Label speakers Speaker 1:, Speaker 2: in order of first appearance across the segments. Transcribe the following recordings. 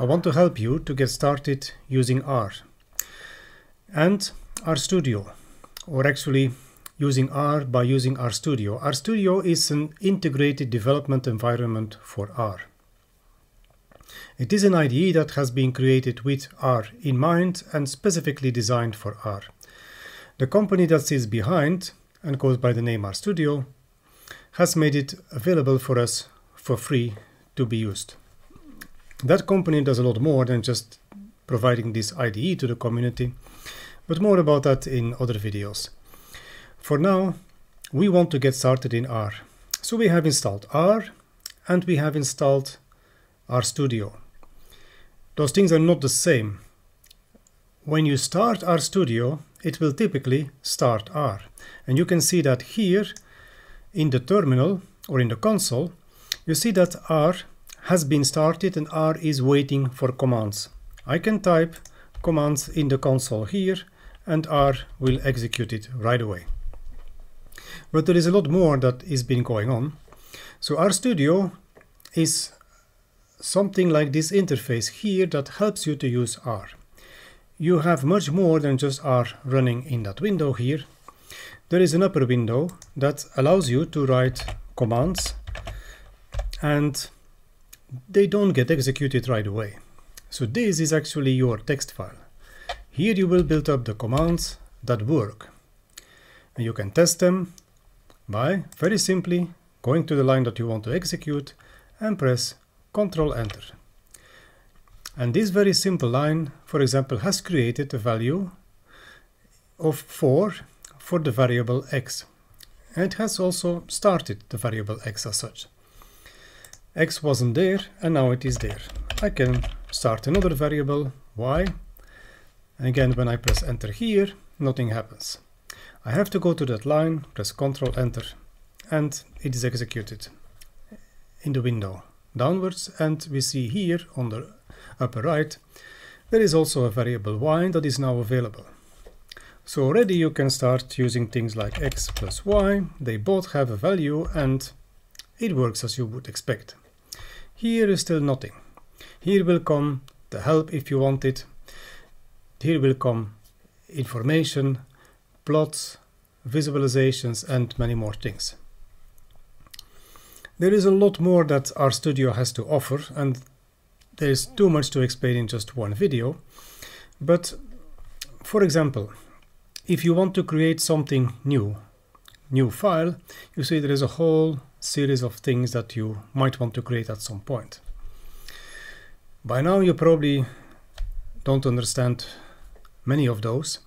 Speaker 1: want to help you to get started using R and RStudio, or actually using R by using RStudio. RStudio is an integrated development environment for R. It is an IDE that has been created with R in mind and specifically designed for R. The company that sits behind and goes by the name RStudio has made it available for us for free to be used. That company does a lot more than just providing this IDE to the community, but more about that in other videos. For now, we want to get started in R. So we have installed R and we have installed RStudio. Those things are not the same. When you start RStudio, it will typically start R. And you can see that here in the terminal or in the console, you see that R has been started and R is waiting for commands. I can type commands in the console here and R will execute it right away. But there is a lot more that is been going on. So RStudio is something like this interface here that helps you to use R. You have much more than just R running in that window here. There is an upper window that allows you to write commands and they don't get executed right away. So this is actually your text file. Here you will build up the commands that work. And you can test them by very simply going to the line that you want to execute and press Ctrl Enter. And this very simple line, for example, has created a value of 4 for the variable x. And it has also started the variable x as such. X wasn't there and now it is there. I can start another variable y. And again, when I press Enter here, nothing happens. I have to go to that line, press Ctrl Enter, and it is executed in the window downwards. And we see here on the upper right, there is also a variable y that is now available. So already you can start using things like x plus y. They both have a value and it works as you would expect. Here is still nothing. Here will come the help if you want it. Here will come information, plots, visualizations, and many more things. There is a lot more that RStudio has to offer, and there is too much to explain in just one video. But for example, if you want to create something new file, you see there is a whole series of things that you might want to create at some point. By now you probably don't understand many of those,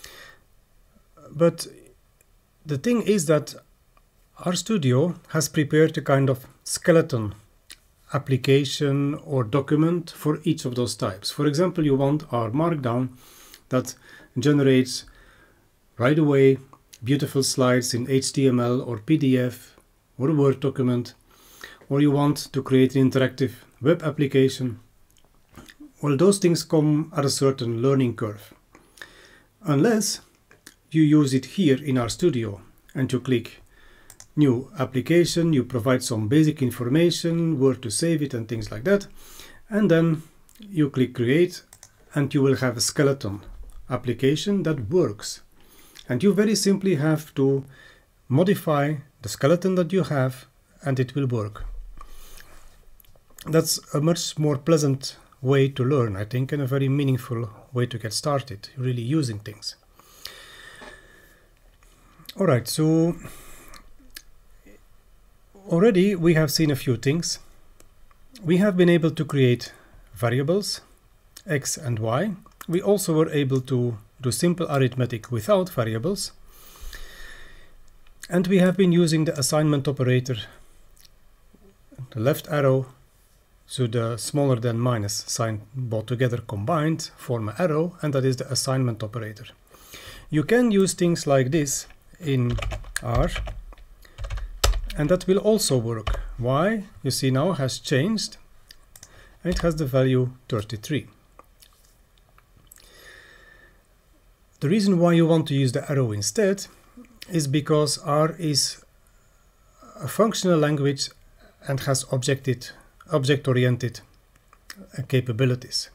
Speaker 1: but the thing is that RStudio has prepared a kind of skeleton application or document for each of those types. For example, you want R Markdown that generates right away beautiful slides in HTML or PDF or a Word document, or you want to create an interactive web application. Well, those things come at a certain learning curve. Unless you use it here in RStudio and you click New Application, you provide some basic information, where to save it and things like that, and then you click Create and you will have a skeleton application that works. And you very simply have to modify the skeleton that you have and it will work. That's a much more pleasant way to learn, I think, and a very meaningful way to get started, really using things. Alright, so already we have seen a few things. We have been able to create variables, x and y. We also were able to do simple arithmetic without variables. And we have been using the assignment operator, the left arrow, so the smaller than minus sign both together combined form an arrow, and that is the assignment operator. You can use things like this in R, and that will also work. Y, you see now, has changed, and it has the value 33. The reason why you want to use the arrow instead is because R is a functional language and has object-oriented capabilities.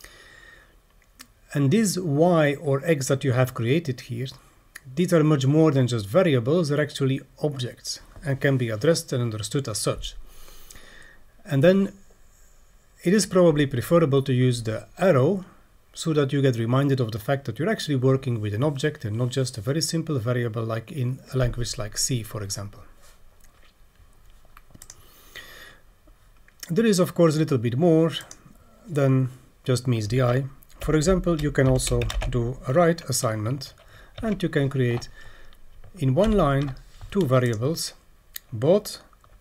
Speaker 1: And these y or x that you have created here, these are much more than just variables. They're actually objects and can be addressed and understood as such. And then it is probably preferable to use the arrow so that you get reminded of the fact that you're actually working with an object and not just a very simple variable like in a language like C, for example. There is of course a little bit more than just meets the eye. For example, you can also do a right assignment, and you can create in one line two variables. Both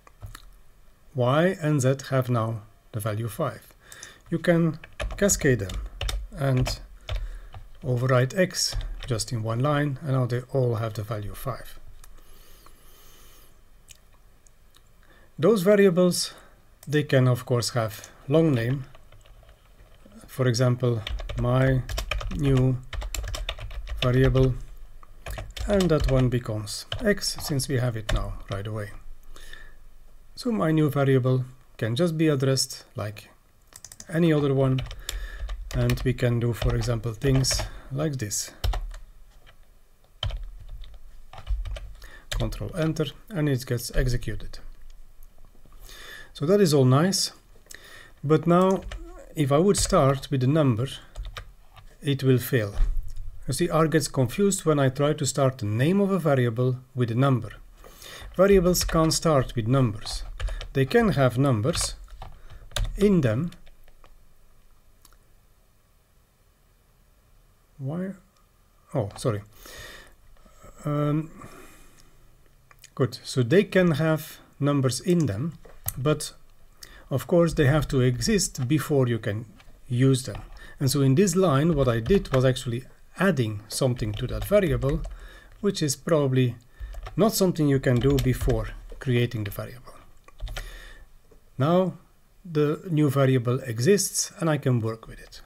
Speaker 1: y and z have now the value 5. You can cascade them and overwrite x just in one line, and now they all have the value 5. Those variables, they can of course have long name. For example, my new variable, and that one becomes x since we have it now right away. So my new variable can just be addressed like any other one, and we can do, for example, things like this. Control Enter, and it gets executed. So that is all nice, but now if I would start with a number, it will fail. You see, R gets confused when I try to start the name of a variable with a number. Variables can't start with numbers. They can have numbers in them. Why? Oh, sorry. Good. So they can have numbers in them, but of course they have to exist before you can use them. And so in this line, what I did was actually adding something to that variable, which is probably not something you can do before creating the variable. Now the new variable exists and I can work with it.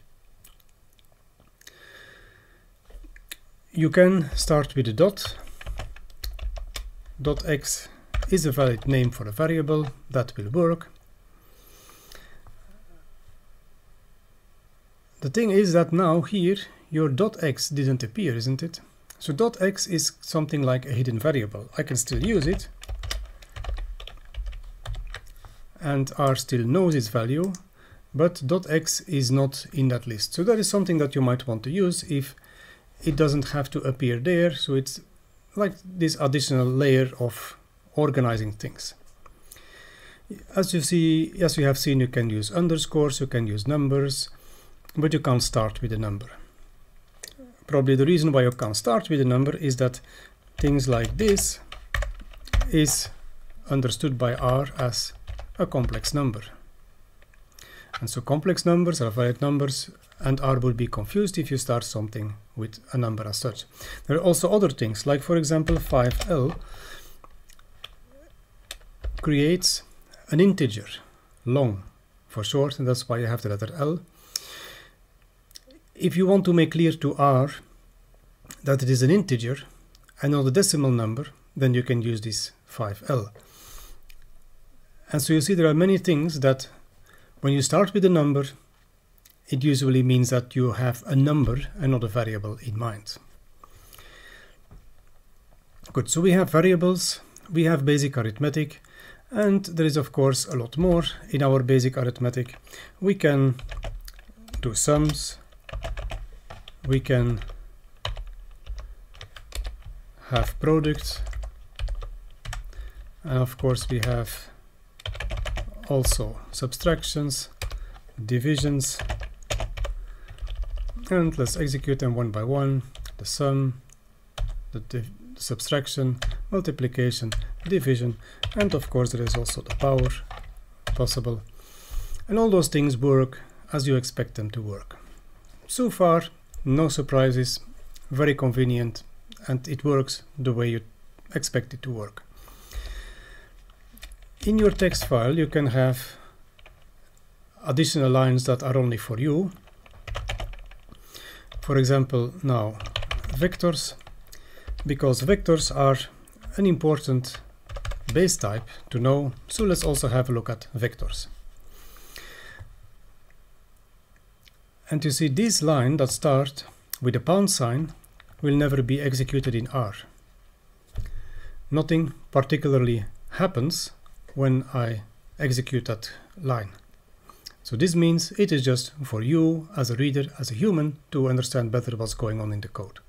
Speaker 1: You can start with a dot. .x is a valid name for a variable. That will work. The thing is that now here your .x didn't appear, isn't it? So .x is something like a hidden variable. I can still use it, and R still knows its value, but .x is not in that list. So that is something that you might want to use if it doesn't have to appear there. So it's like this additional layer of organizing things. As you have seen, you can use underscores, you can use numbers, but you can't start with a number. Probably the reason why you can't start with a number is that things like this is understood by R as a complex number. And so complex numbers are valid numbers, and R would be confused if you start something with a number as such. There are also other things, like for example 5L creates an integer, long for short, and that's why you have the letter L. If you want to make clear to R that it is an integer and not a decimal number, then you can use this 5L. And so you see there are many things that when you start with a number, it usually means that you have a number and not a variable in mind. Good, so we have variables, we have basic arithmetic, and there is of course a lot more in our basic arithmetic. We can do sums, we can have products, and of course we have also subtractions, divisions, and let's execute them one by one. The sum, the subtraction, multiplication, division, and of course there is also the power possible. And all those things work as you expect them to work. So far, no surprises, very convenient, and it works the way you expect it to work. In your text file, you can have additional lines that are only for you. For example, now vectors, because vectors are an important base type to know. So let's also have a look at vectors. And you see this line that starts with a pound sign will never be executed in R. Nothing particularly happens when I execute that line. So this means it is just for you as a reader, as a human, to understand better what's going on in the code.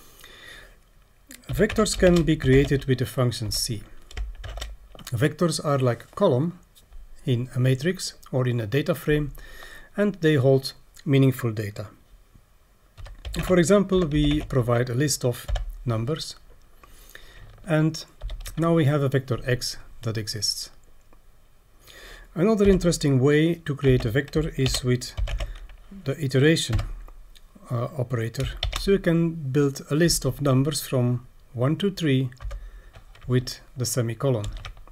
Speaker 1: Vectors can be created with the function C. Vectors are like a column in a matrix or in a data frame, and they hold meaningful data. For example, we provide a list of numbers, and now we have a vector x that exists. Another interesting way to create a vector is with the iteration operator. So you can build a list of numbers from 1 to 3 with the semicolon.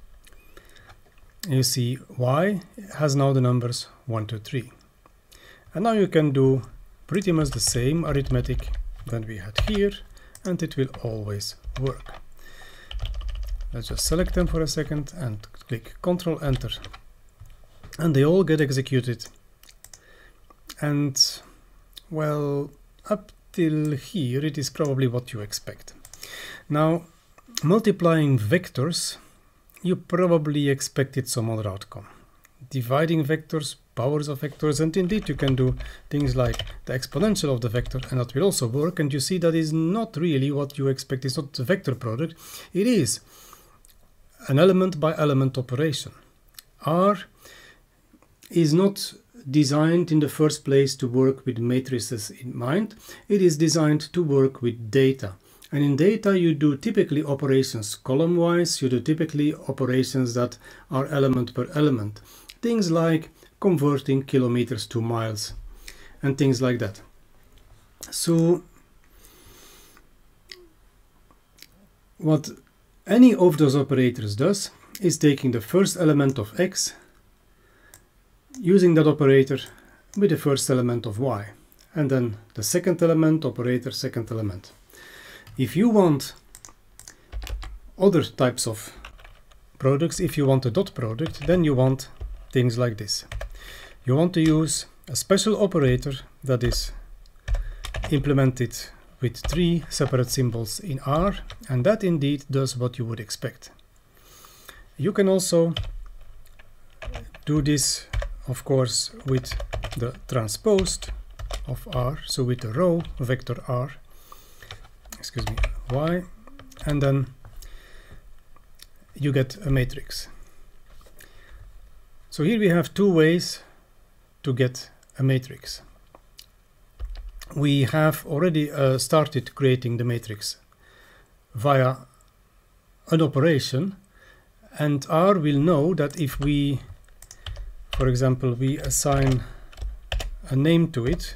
Speaker 1: You see y has now the numbers 1 to 3. And now you can do pretty much the same arithmetic that we had here, and it will always work. Let's just select them for a second and click Ctrl Enter. And they all get executed. And well, up till here it is probably what you expect. Now, multiplying vectors, you probably expected some other outcome. Dividing vectors, powers of vectors, and indeed you can do things like the exponential of the vector, and that will also work. And you see that is not really what you expect. It's not the vector product. It is an element by element operation. R is not designed in the first place to work with matrices in mind. It is designed to work with data. And in data you do typically operations column-wise. You do typically operations that are element per element. Things like converting kilometers to miles and things like that. So what any of those operators does is taking the first element of x, using that operator with the first element of y, and then the second element operator, second element. If you want other types of products, if you want a dot product, then you want things like this. You want to use a special operator that is implemented with 3 separate symbols in R, and that indeed does what you would expect. You can also do this, of course, with the transposed of R, so with the row vector R, excuse me, y, and then you get a matrix. So here we have 2 ways to get a matrix. We have already started creating the matrix via an operation, and R will know that if we, for example, we assign a name to it,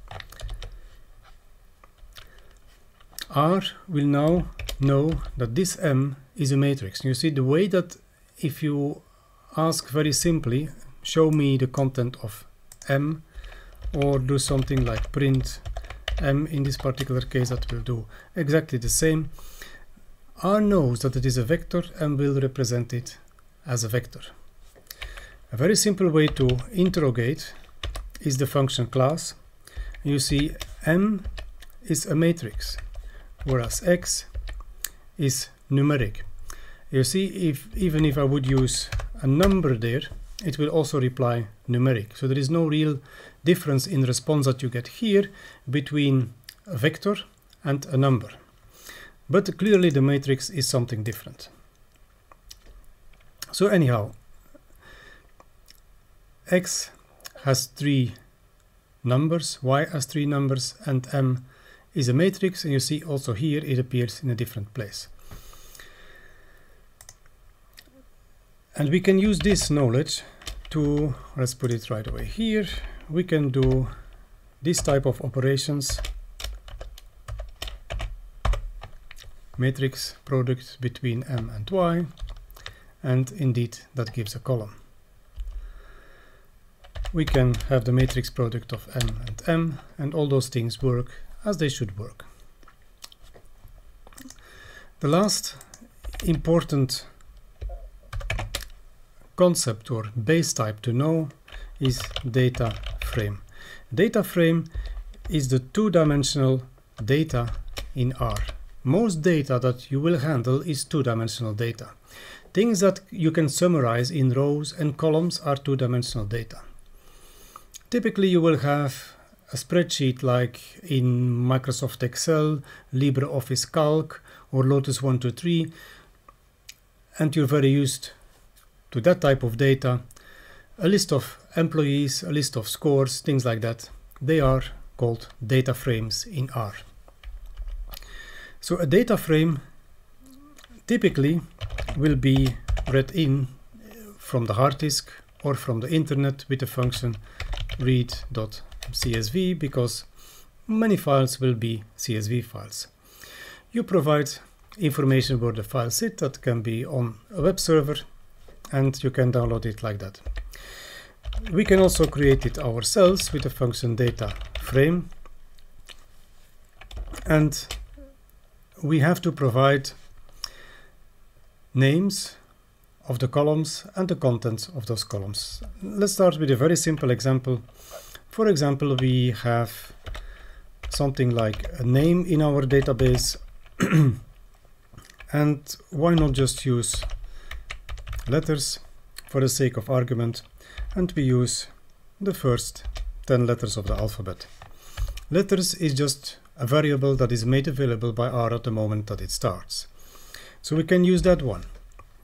Speaker 1: R will now know that this M is a matrix. You see the way that if you ask very simply, show me the content of M, or do something like print M in this particular case, that will do exactly the same. R knows that it is a vector and will represent it as a vector. A very simple way to interrogate is the function class. You see M is a matrix, whereas X is numeric. You see, even if I would use a number there, it will also reply numeric. So there is no real difference in response that you get here between a vector and a number. But clearly the matrix is something different. So anyhow, X has 3 numbers, Y has 3 numbers, and M is a matrix, and you see also here it appears in a different place. And we can use this knowledge to, let's put it right away here, we can do this type of operations, matrix product between M and Y, and indeed that gives a column. We can have the matrix product of M and M, and all those things work as they should work. The last important concept or base type to know is data frame. Data frame is the two-dimensional data in R. Most data that you will handle is two-dimensional data. Things that you can summarize in rows and columns are two-dimensional data. Typically you will have a spreadsheet like in Microsoft Excel, LibreOffice Calc or Lotus 123, and you're very used to that type of data. A list of employees, a list of scores, things like that. They are called data frames in R. So a data frame typically will be read in from the hard disk or from the internet with the function read.csv, because many files will be CSV files. You provide information where the files sit. That can be on a web server and you can download it like that. We can also create it ourselves with the function data frame, and we have to provide names of the columns and the contents of those columns. Let's start with a very simple example. For example, we have something like a name in our database and why not just use letters for the sake of argument, and we use the first 10 letters of the alphabet. Letters is just a variable that is made available by R at the moment that it starts. So we can use that one.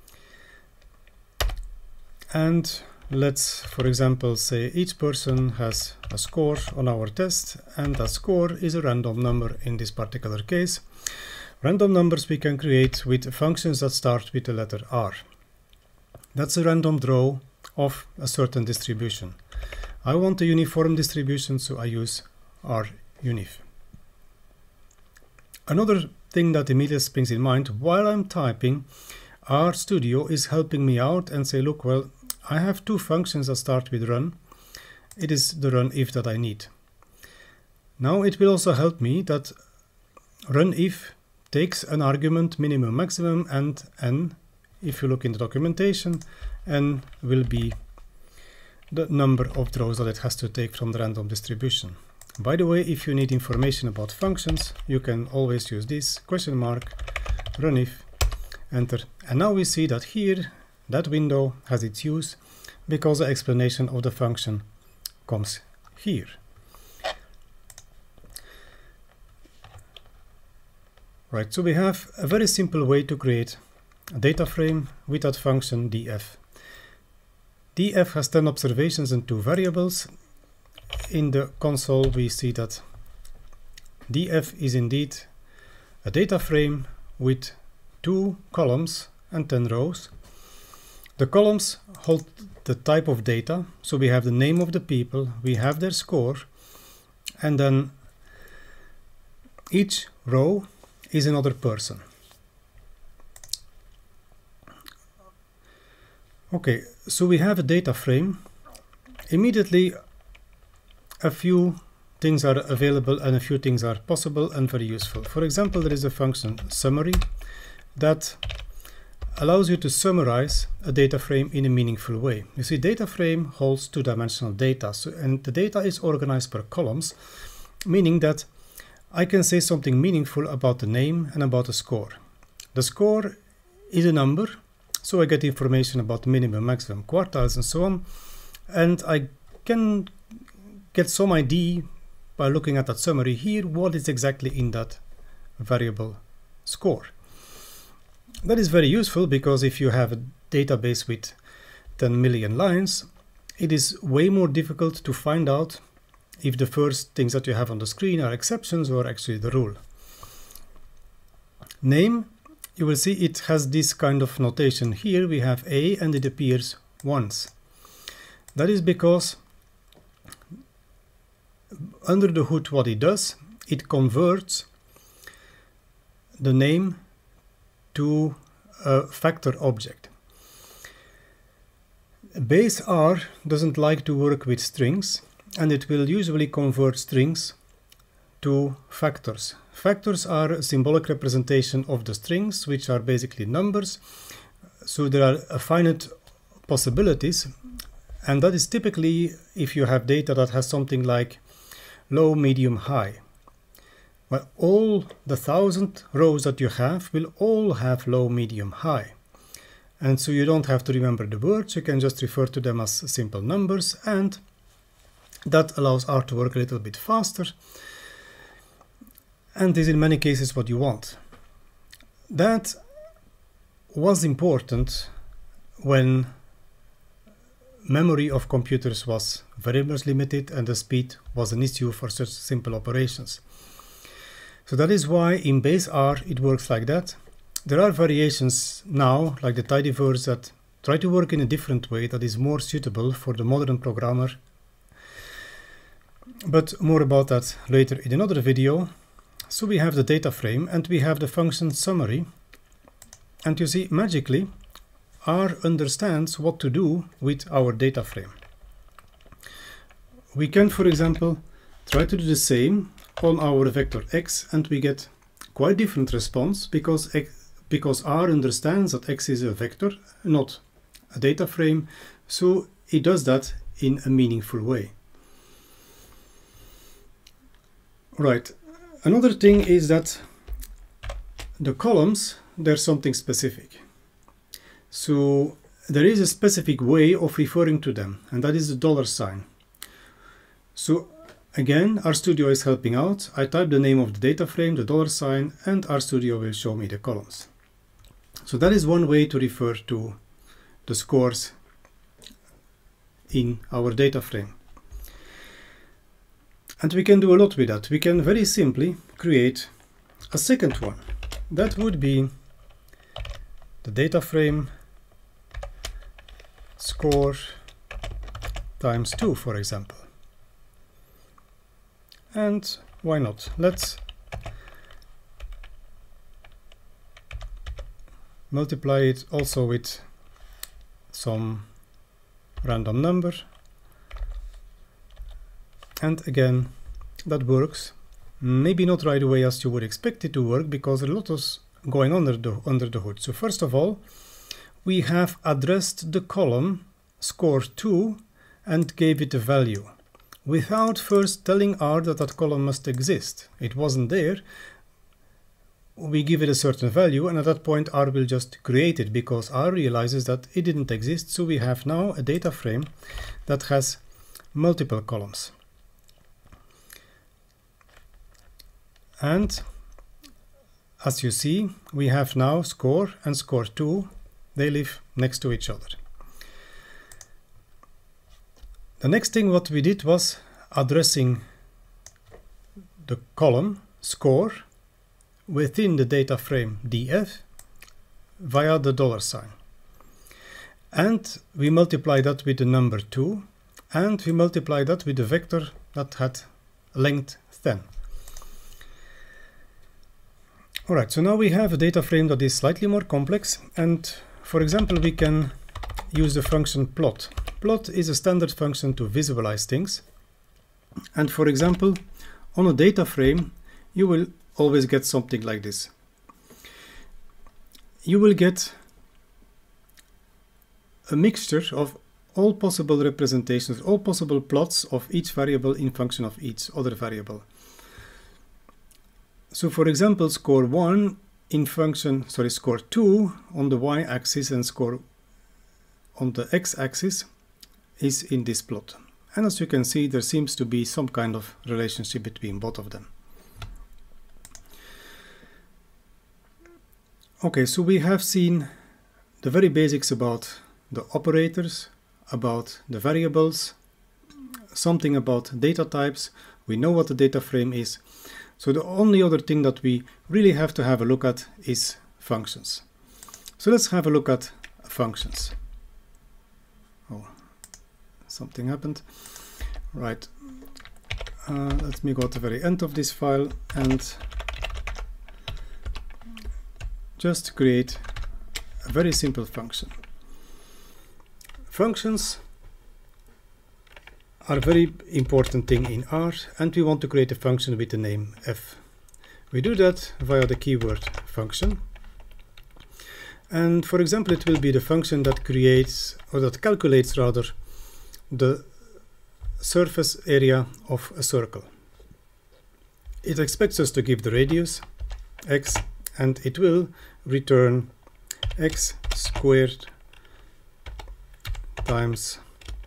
Speaker 1: And let's, for example, say each person has a score on our test, and that score is a random number in this particular case. Random numbers we can create with functions that start with the letter R. That's a random draw of a certain distribution. I want a uniform distribution, so I use RUnif. Another thing that immediately springs in mind while I'm typing, RStudio is helping me out and say, look, well, I have two functions that start with run. It is the runIf that I need. Now it will also help me that runIf takes an argument minimum maximum, and n, if you look in the documentation, n will be the number of draws that it has to take from the random distribution. By the way, if you need information about functions, you can always use this question mark runIf, enter, and now we see that here that window has its use because the explanation of the function comes here. Right, so we have a very simple way to create a data frame with that function df. df has 10 observations and 2 variables. In the console we see that df is indeed a data frame with 2 columns and 10 rows. The columns hold the type of data, so we have the name of the people, we have their score, and then each row is another person. Okay, so we have a data frame. Immediately a few things are available and a few things are possible and very useful. For example, there is a function summary that allows you to summarize a data frame in a meaningful way. You see, data frame holds two-dimensional data, and the data is organized per columns, meaning that I can say something meaningful about the name and about the score. The score is a number, so I get information about the minimum, maximum, quartiles and so on, and I can get some idea by looking at that summary here what is exactly in that variable score. That is very useful because if you have a database with 10 million lines, it is way more difficult to find out if the first things that you have on the screen are exceptions or actually the rule. Name, you will see it has this kind of notation. Here we have A and it appears once. That is because under the hood what it does, it converts the name to a factor object. Base R doesn't like to work with strings, and it will usually convert strings to factors. Factors are a symbolic representation of the strings, which are basically numbers. So there are finite possibilities, And that is typically if you have data that has something like low, medium, high. Well, all the 1,000 rows that you have will all have low, medium, high. And so you don't have to remember the words, you can just refer to them as simple numbers, and that allows R to work a little bit faster. And this is in many cases what you want. That was important when memory of computers was very much limited and the speed was an issue for such simple operations. So that is why in base R it works like that. There are variations now, like the tidyverse, that try to work in a different way that is more suitable for the modern programmer. But more about that later in another video. So we have the data frame and we have the function summary. And you see, magically, R understands what to do with our data frame. We can, for example, try to do the same on our vector x, and we get quite different response because R understands that x is a vector, not a data frame, so it does that in a meaningful way. Right, another thing is that the columns, there's something specific. So there is a specific way of referring to them, and that is the $sign. So again, RStudio is helping out. I type the name of the data frame, the $sign, and RStudio will show me the columns. So that is one way to refer to the scores in our data frame. And we can do a lot with that. We can very simply create a second one. That would be the data frame score times 2, for example. And why not? Let's multiply it also with some random number. And again, that works. Maybe not right away as you would expect it to work, because a lot is going under the hood. So first of all, we have addressed the column score2 and gave it a value, without first telling R that that column must exist. It wasn't there. We give it a certain value, and at that point R will just create it, because R realizes that it didn't exist. So we have now a data frame that has multiple columns. And as you see, we have now score and score2. They live next to each other. The next thing what we did was addressing the column score within the data frame df via the $sign. And we multiply that with the number 2, and we multiply that with the vector that had length 10. Alright, so now we have a data frame that is slightly more complex, and for example we can use the function plot. Plot is a standard function to visualize things, and for example on a data frame you will always get something like this. You will get a mixture of all possible representations, all possible plots of each variable in function of each other variable. So for example, score 1 in function, score 2 on the y-axis and score on the x-axis is in this plot. And as you can see, there seems to be some kind of relationship between both of them. Okay, so we have seen the very basics about the operators, about the variables, something about data types. We know what the data frame is. So the only other thing that we really have to have a look at is functions. So let's have a look at functions. Oh, something happened. Right. Let me go to the very end of this file and just create a very simple function. Functions are a very important thing in R, and we want to create a function with the name f. We do that via the keyword function. And for example, it will be the function that creates, or that calculates rather, the surface area of a circle. It expects us to give the radius x, and it will return x squared times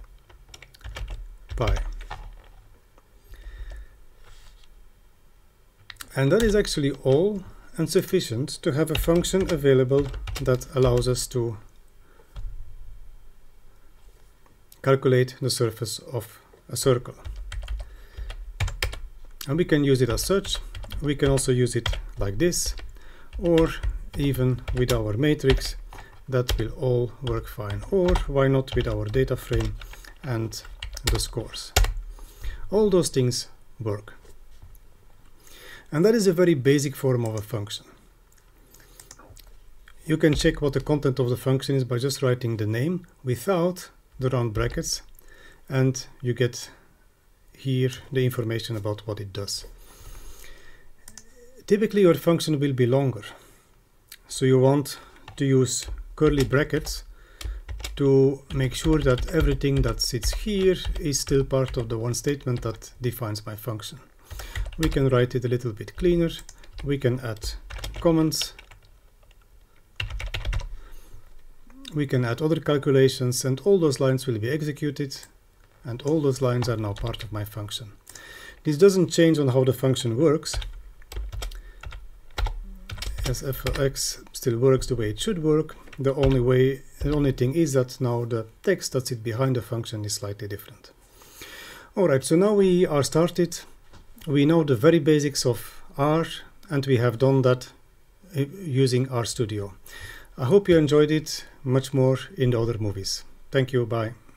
Speaker 1: pi. And that is actually all and sufficient to have a function available that allows us to calculate the surface of a circle. And we can use it as such. We can also use it like this, or even with our matrix. That will all work fine. Or why not with our data frame and the scores. All those things work. And that is a very basic form of a function. You can check what the content of the function is by just writing the name without the round brackets, and you get here the information about what it does. Typically your function will be longer, so you want to use curly brackets to make sure that everything that sits here is still part of the one statement that defines my function. We can write it a little bit cleaner. We can add comments. We can add other calculations, and all those lines will be executed, and all those lines are now part of my function. This doesn't change on how the function works, as f of x still works the way it should work. The only thing is that now the text that sits behind the function is slightly different. Alright, so now we are started. We know the very basics of R, and we have done that using RStudio. I hope you enjoyed it much more in the other movies. Thank you, bye.